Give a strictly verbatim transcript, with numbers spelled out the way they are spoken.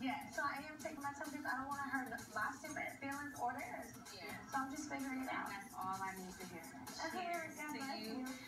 Yeah, so I am taking my time because I don't want to hurt my stupid feelings or theirs. Yeah. So I'm just figuring it out. That's all I need to hear. Okay, Cheers God to bless you. you.